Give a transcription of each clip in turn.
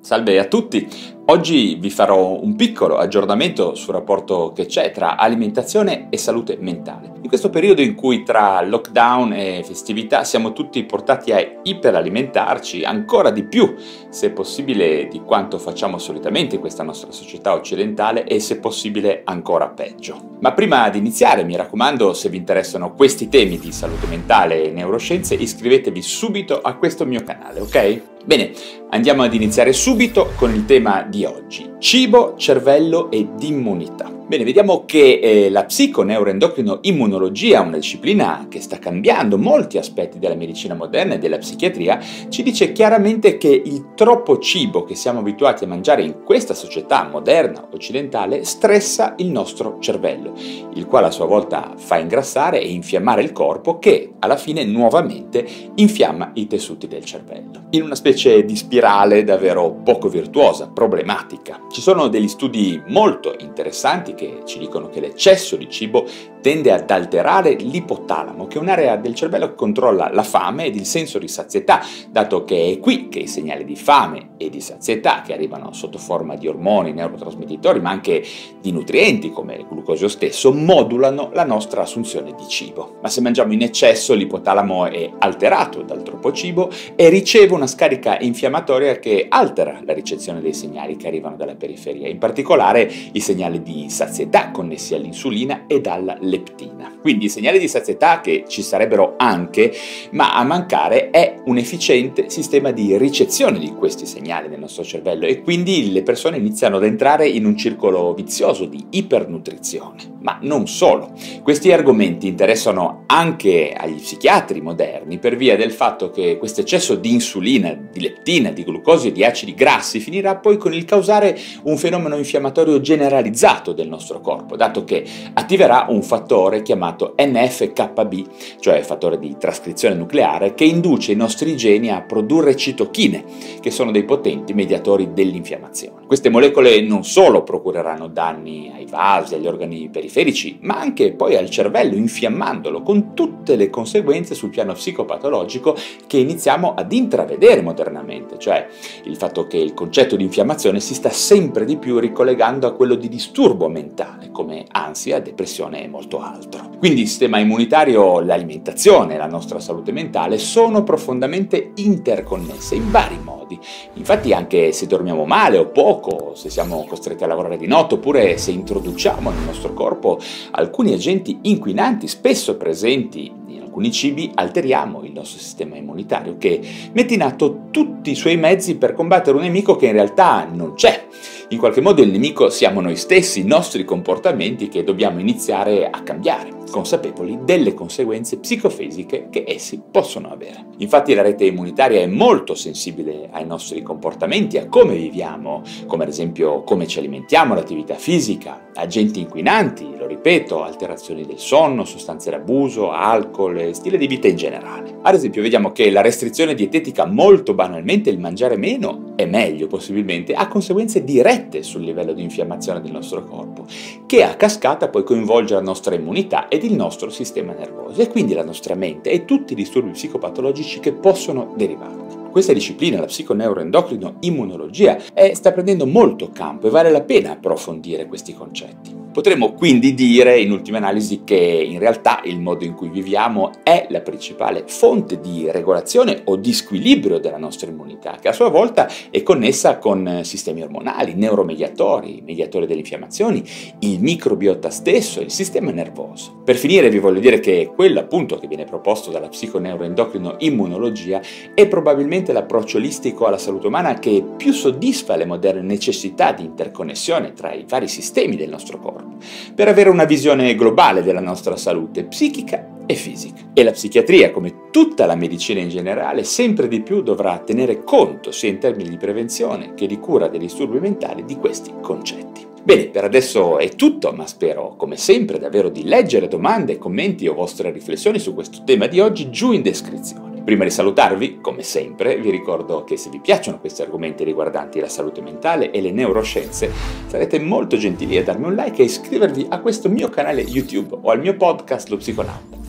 Salve a tutti! Oggi vi farò un piccolo aggiornamento sul rapporto che c'è tra alimentazione e salute mentale. In questo periodo in cui tra lockdown e festività siamo tutti portati a iperalimentarci ancora di più, se possibile, di quanto facciamo solitamente in questa nostra società occidentale e se possibile ancora peggio. Ma prima di iniziare, mi raccomando, se vi interessano questi temi di salute mentale e neuroscienze, iscrivetevi subito a questo mio canale, ok? Bene, andiamo ad iniziare subito con il tema di oggi: cibo, cervello ed immunità. Bene, vediamo che la psico-neuroendocrino-immunologia, una disciplina che sta cambiando molti aspetti della medicina moderna e della psichiatria, ci dice chiaramente che il troppo cibo che siamo abituati a mangiare in questa società moderna occidentale stressa il nostro cervello, il quale a sua volta fa ingrassare e infiammare il corpo, che alla fine nuovamente infiamma i tessuti del cervello. In una specie di spirale davvero poco virtuosa, problematica. Ci sono degli studi molto interessanti che ci dicono che l'eccesso di cibo tende ad alterare l'ipotalamo, che è un'area del cervello che controlla la fame ed il senso di sazietà, dato che è qui che i segnali di fame e di sazietà, che arrivano sotto forma di ormoni, neurotrasmettitori, ma anche di nutrienti come il glucosio stesso, modulano la nostra assunzione di cibo. Ma se mangiamo in eccesso, l'ipotalamo è alterato dal troppo cibo e riceve una scarica infiammatoria che altera la ricezione dei segnali che arrivano dalla periferia, in particolare i segnali di sazietà connessi all'insulina ed alla leptina. Quindi i segnali di sazietà che ci sarebbero anche, ma a mancare è un efficiente sistema di ricezione di questi segnali nel nostro cervello, e quindi le persone iniziano ad entrare in un circolo vizioso di ipernutrizione. Ma non solo. Questi argomenti interessano anche agli psichiatri moderni per via del fatto che questo eccesso di insulina, di leptina, di glucosio e di acidi grassi finirà poi con il causare un fenomeno infiammatorio generalizzato del nostro corpo, dato che attiverà un fattore chiamato NF-κB, cioè fattore di trascrizione nucleare, che induce i nostri geni a produrre citochine, che sono dei potenti mediatori dell'infiammazione. Queste molecole non solo procureranno danni ai vasi, agli organi periferici, ma anche poi al cervello, infiammandolo, con tutte le conseguenze sul piano psicopatologico che iniziamo ad intravedere modernamente, cioè il fatto che il concetto di infiammazione si sta sempre di più ricollegando a quello di disturbo mentale, come ansia, depressione e molto altro. Quindi il sistema immunitario, l'alimentazione e la nostra salute mentale sono profondamente interconnesse in vari modi. Infatti, anche se dormiamo male o poco, se siamo costretti a lavorare di notte, oppure se introduciamo nel nostro corpo alcuni agenti inquinanti spesso presenti in alcuni cibi, alteriamo il nostro sistema immunitario, che mette in atto tutti i suoi mezzi per combattere un nemico che in realtà non c'è. In qualche modo il nemico siamo noi stessi, i nostri comportamenti, che dobbiamo iniziare a cambiare, consapevoli delle conseguenze psicofisiche che essi possono avere. Infatti la rete immunitaria è molto sensibile ai nostri comportamenti, a come viviamo, come ad esempio come ci alimentiamo, l'attività fisica, agenti inquinanti, lo ripeto, alterazioni del sonno, sostanze d'abuso, alcol e stile di vita in generale. Ad esempio vediamo che la restrizione dietetica, molto banalmente il mangiare meno e meglio possibilmente, ha conseguenze dirette sul livello di infiammazione del nostro corpo, che a cascata poi coinvolge la nostra immunità ed il nostro sistema nervoso, e quindi la nostra mente e tutti i disturbi psicopatologici che possono derivarne. Questa disciplina, la psico-neuroendocrino-immunologia, sta prendendo molto campo e vale la pena approfondire questi concetti. Potremmo quindi dire, in ultima analisi, che in realtà il modo in cui viviamo è la principale fonte di regolazione o di squilibrio della nostra immunità, che a sua volta è connessa con sistemi ormonali, neuromediatori, mediatori delle infiammazioni, il microbiota stesso e il sistema nervoso. Per finire vi voglio dire che quello appunto che viene proposto dalla psico-neuroendocrino-immunologia è probabilmente l'approccio olistico alla salute umana che più soddisfa le moderne necessità di interconnessione tra i vari sistemi del nostro corpo, per avere una visione globale della nostra salute psichica e fisica. E la psichiatria, come tutta la medicina in generale, sempre di più dovrà tenere conto, sia in termini di prevenzione che di cura dei disturbi mentali, di questi concetti. Bene, per adesso è tutto, ma spero come sempre davvero di leggere domande, commenti o vostre riflessioni su questo tema di oggi giù in descrizione. Prima di salutarvi, come sempre, vi ricordo che se vi piacciono questi argomenti riguardanti la salute mentale e le neuroscienze, sarete molto gentili a darmi un like e iscrivervi a questo mio canale YouTube o al mio podcast Lo Psiconauta.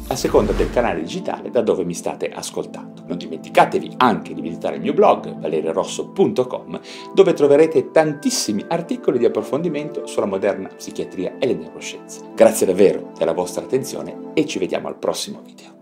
a seconda del canale digitale da dove mi state ascoltando. Non dimenticatevi anche di visitare il mio blog valeriorosso.com, dove troverete tantissimi articoli di approfondimento sulla moderna psichiatria e le neuroscienze. Grazie davvero della vostra attenzione e ci vediamo al prossimo video.